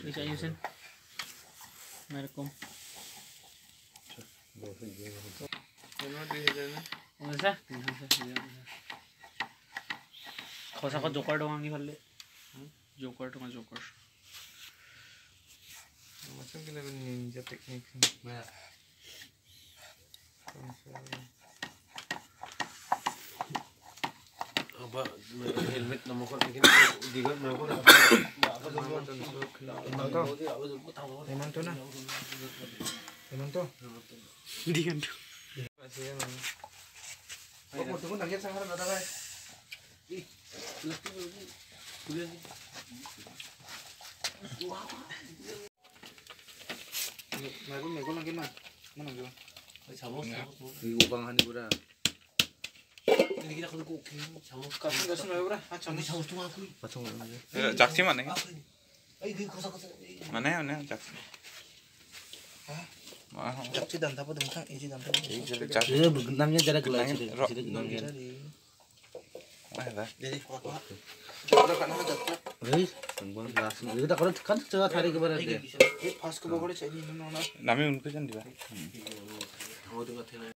Bisa ayusin. Merekom. Bisa. Kosa ko joker doang ini kali. Joker tuh joker. Macam kita ninja teknik. Apa helmet nomor kau bikin digan nomor kau Emang tuh nah. Emang tuh. Digan tuh. Kau tunggu nangis sangat ada kan? ih kuliah Mego lagi mah. Mana mego? 잡았어. 이거 오강하니구나. ini kita kalau cooking sama Kasih kasih mego bre. Ah jangan sama tuh aku. Macam mana? 작지 마네. 아이 그 거사. 마네 마네 작지. Cakci dan apa dong kang? Iji dan apa? 작. namanya jarak gelap Genangnya, sih. Ro. Namanya. Jadi foto. Udah kan ada tuh. Hei, bang langsung. Kita kalau kan coba tarik ke barat deh. Pas ke bawah ini nona. 남이 운전 좀 봐. 어디 같아?